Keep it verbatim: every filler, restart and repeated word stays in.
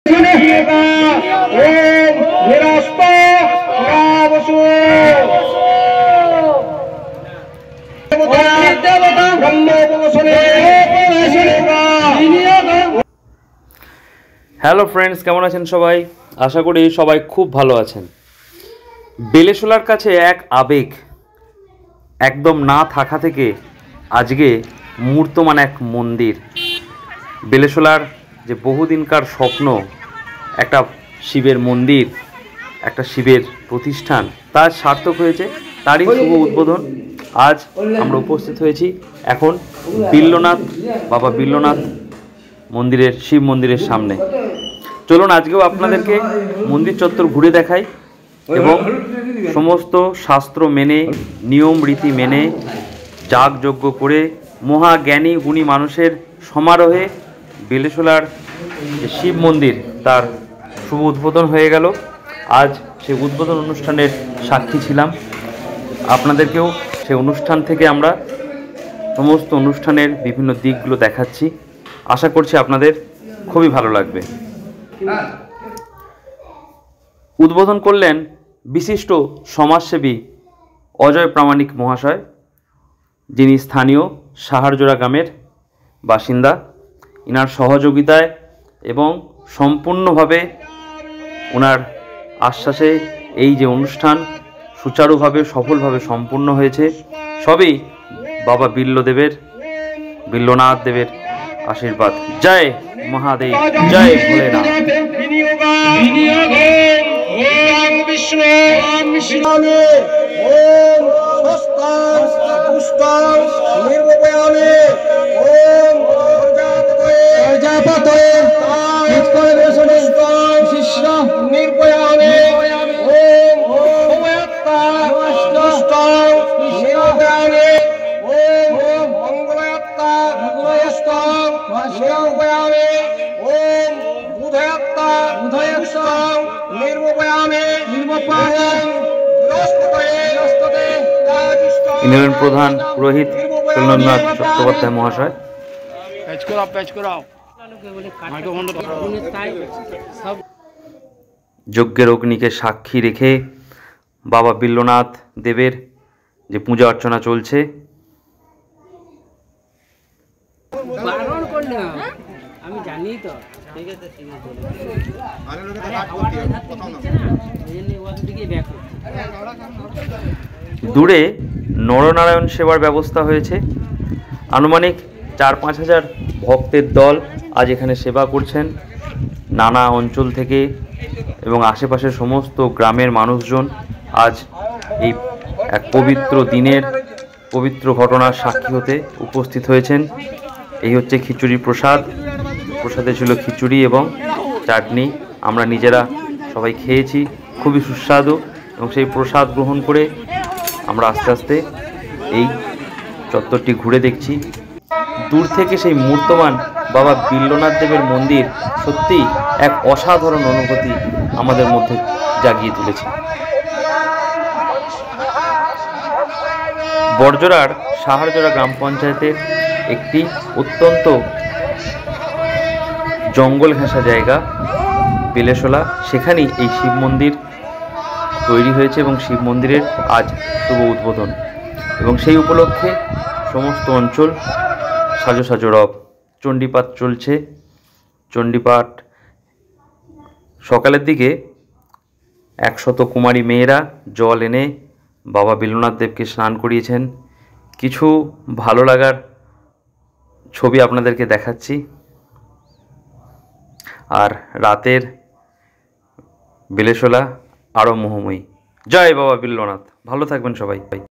Hello friends, কেমন আছেন সবাই? আশা করি সবাই খুব ভালো আছেন। বেলেশোলার কাছে এক আবেগ একদম না থাকা থেকে আজকে মূর্তমান এক মন্দির। বেলেশোলার যে বহুদিনকার স্বপ্ন, একটা শিবের মন্দির, একটা শিবের প্রতিষ্ঠান, তার সার্থক হয়েছে। তারই শুভ উদ্বোধন আজ আমরা উপস্থিত হয়েছি এখন বিল্লনাথ, বাবা বিল্লনাথ মন্দিরের, শিব মন্দিরের সামনে। চলুন আজকেও আপনাদেরকে মন্দির চত্বর ঘুরে দেখাই এবং সমস্ত শাস্ত্র মেনে, নিয়ম রীতি মেনে, যাগযজ্ঞ করে মহাজ্ঞানী গুণী মানুষের সমারোহে বেলেশোলার যে শিব মন্দির, তার শুভ উদ্বোধন হয়ে গেল। আজ সেই উদ্বোধন অনুষ্ঠানের সাক্ষী ছিলাম। আপনাদেরকেও সেই অনুষ্ঠান থেকে আমরা সমস্ত অনুষ্ঠানের বিভিন্ন দিকগুলো দেখাচ্ছি। আশা করছি আপনাদের খুবই ভালো লাগবে। উদ্বোধন করলেন বিশিষ্ট সমাজসেবী অজয় প্রামাণিক মহাশয়, যিনি স্থানীয় সাহারজোড়া গ্রামের বাসিন্দা। ইনার সহযোগিতায় এবং সম্পূর্ণভাবে ওনার আশ্বাসে এই যে অনুষ্ঠান সুচারুভাবে সফলভাবে সম্পূর্ণ হয়েছে, সবই বাবা বিল্লদেবের, বিল্লনাথ দেবের আশীর্বাদ। জয় মহাদেব, জয় ভোলেনাথ। ইউনিয়ন প্রধান পুরোহিত শৈলেন্দ্রনাথ চট্টোপাধ্যায় মহাশয়। যজ্ঞের অগ্নিকে সাক্ষী রেখে বাবা বিল্লনাথ দেবের যে পূজা অর্চনা চলছে। দূরে নরনারায়ণ সেবার ব্যবস্থা হয়েছে। আনুমানিক চার পাঁচ হাজার ভক্তের দল আজ এখানে সেবা করছেন। নানা অঞ্চল থেকে এবং আশেপাশের সমস্ত গ্রামের মানুষজন আজ এই এক পবিত্র দিনের পবিত্র ঘটনার সাক্ষী হতে উপস্থিত হয়েছেন। এই হচ্ছে খিচুড়ি প্রসাদ। প্রসাদে ছিল খিচুড়ি এবং চাটনি। আমরা নিজেরা সবাই খেয়েছি, খুবই সুস্বাদু। এবং সেই প্রসাদ গ্রহণ করে আমরা আস্তে আস্তে এই চত্বরটি ঘুরে দেখছি। দূর থেকে সেই মূর্তমান বাবা বিল্লনাথ দেবের মন্দির সত্যিই এক অসাধারণ অনুভূতি আমাদের মধ্যে জাগিয়ে তুলেছে। বড়জোড়ার সাহারজোড়া গ্রাম পঞ্চায়েতের একটি অত্যন্ত জঙ্গল ঘেঁষা জায়গা বেলেশোলা, সেখানেই এই শিব মন্দির তৈরি হয়েছে এবং শিব মন্দিরের আজ শুভ উদ্বোধন। এবং সেই উপলক্ষে সমস্ত অঞ্চল সাজো সাজো রব। চণ্ডীপাঠ চলছে। চণ্ডীপাঠ সকালের দিকে একশত কুমারী মেয়েরা জল এনে বাবা বিল্লনাথ দেবকে স্নান করিয়েছেন। কিছু ভালো লাগার ছবি আপনাদেরকে দেখাচ্ছি। আর রাতের বেলেশোলা আরও মোহময়ী। জয় বাবা বিল্লনাথ। ভালো থাকবেন সবাই।